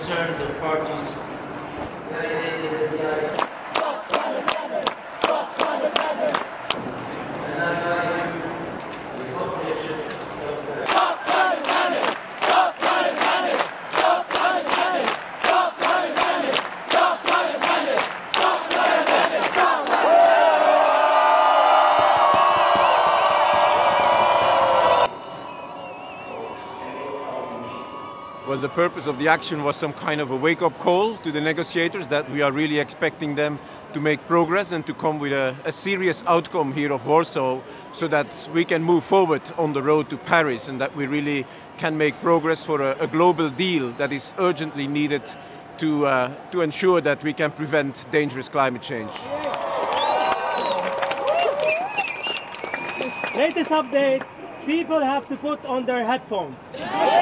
concerns of parties. Well, the purpose of the action was some kind of a wake-up call to the negotiators that we are really expecting them to make progress and to come with a serious outcome here of Warsaw so that we can move forward on the road to Paris and that we really can make progress for a global deal that is urgently needed to ensure that we can prevent dangerous climate change. Latest update, people have to put on their headphones.